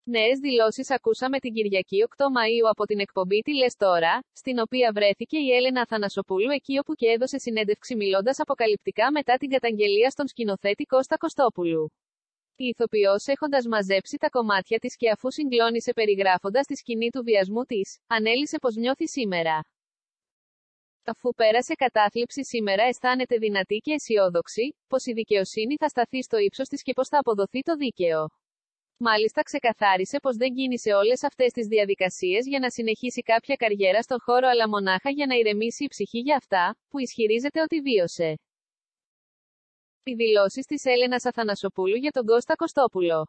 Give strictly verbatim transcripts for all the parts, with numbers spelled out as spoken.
Νέες δηλώσεις ακούσαμε την Κυριακή οκτώ Μαΐου από την εκπομπή «Τι λες τώρα», στην οποία βρέθηκε η Έλενα Αθανασοπούλου εκεί όπου και έδωσε συνέντευξη μιλώντας αποκαλυπτικά μετά την καταγγελία στον σκηνοθέτη Κώστα Κωστόπουλου. Η ηθοποιός, έχοντας μαζέψει τα κομμάτια της και αφού συγκλώνησε περιγράφοντας τη σκηνή του βιασμού της, ανέλησε πως νιώθει σήμερα. Αφού πέρασε κατάθλιψη σήμερα αισθάνεται δυνατή και αισιόδοξη, πως η δικαιοσύνη θα σταθεί στο ύψος της και πως θα αποδοθεί το δίκαιο. Μάλιστα ξεκαθάρισε πως δεν κίνησε όλες αυτές τις διαδικασίες για να συνεχίσει κάποια καριέρα στον χώρο αλλά μονάχα για να ηρεμήσει η ψυχή για αυτά, που ισχυρίζεται ότι βίωσε. Οι δηλώσεις της Έλενας Αθανασοπούλου για τον Κώστα Κωστόπουλο.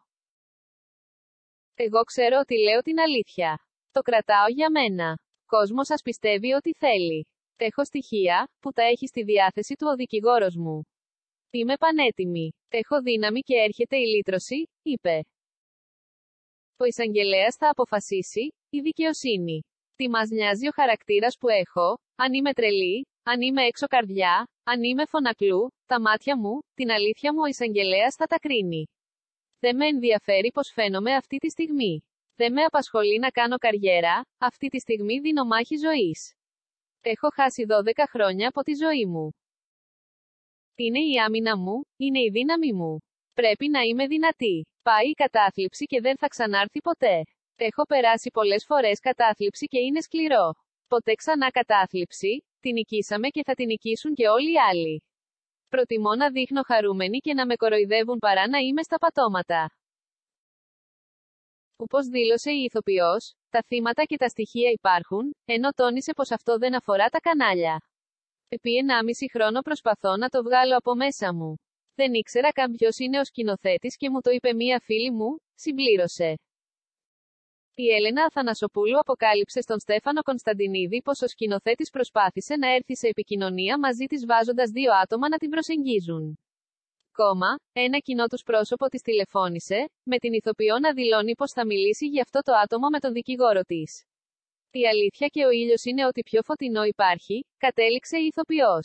Εγώ ξέρω ότι λέω την αλήθεια. Το κρατάω για μένα. Κόσμος σας πιστεύει ότι θέλει. Έχω στοιχεία, που τα έχει στη διάθεση του ο δικηγόρος μου. Είμαι πανέτοιμη. Έχω δύναμη και έρχεται η λύτρωση, είπε. Ο εισαγγελέας θα αποφασίσει, η δικαιοσύνη. Τι μας νοιάζει ο χαρακτήρας που έχω, αν είμαι τρελή, αν είμαι έξω καρδιά, αν είμαι φωνακλού, τα μάτια μου, την αλήθεια μου ο εισαγγελέας θα τα κρίνει. Δεν με ενδιαφέρει πως φαίνομαι αυτή τη στιγμή. Δεν με απασχολεί να κάνω καριέρα, αυτή τη στιγμή δίνω μάχη ζωής. Έχω χάσει δώδεκα χρόνια από τη ζωή μου. Είναι η άμυνα μου, είναι η δύναμη μου. Πρέπει να είμαι δυνατή. Πάει η κατάθλιψη και δεν θα ξανάρθει ποτέ. Έχω περάσει πολλές φορές κατάθλιψη και είναι σκληρό. Ποτέ ξανά κατάθλιψη, την νικήσαμε και θα την νικήσουν και όλοι οι άλλοι. Προτιμώ να δείχνω χαρούμενη και να με κοροϊδεύουν παρά να είμαι στα πατώματα. Όπως δήλωσε η ηθοποιός, τα θύματα και τα στοιχεία υπάρχουν, ενώ τόνισε πως αυτό δεν αφορά τα κανάλια. Επί ενάμιση χρόνο προσπαθώ να το βγάλω από μέσα μου. Δεν ήξερα καν ποιος είναι ο σκηνοθέτης και μου το είπε μία φίλη μου, συμπλήρωσε. Η Έλενα Αθανασοπούλου αποκάλυψε στον Στέφανο Κωνσταντινίδη πως ο σκηνοθέτης προσπάθησε να έρθει σε επικοινωνία μαζί της βάζοντας δύο άτομα να την προσεγγίζουν. Κόμμα, ένα κοινό τους πρόσωπο της τηλεφώνησε, με την ηθοποιό να δηλώνει πως θα μιλήσει γι' αυτό το άτομο με τον δικηγόρο της. Η αλήθεια και ο ήλιος είναι ότι πιο φωτεινό υπάρχει, κατέληξε η ηθοποιός.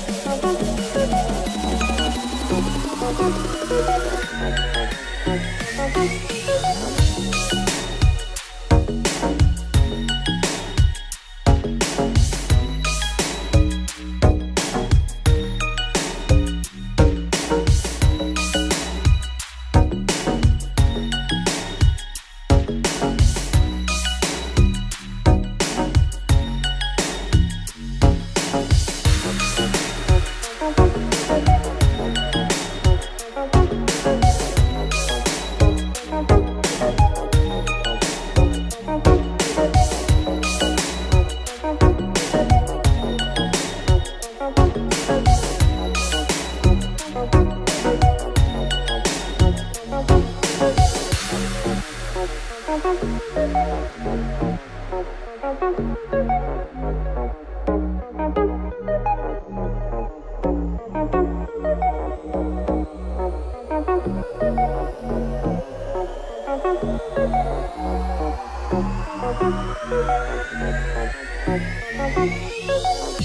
Thank you. Thank you.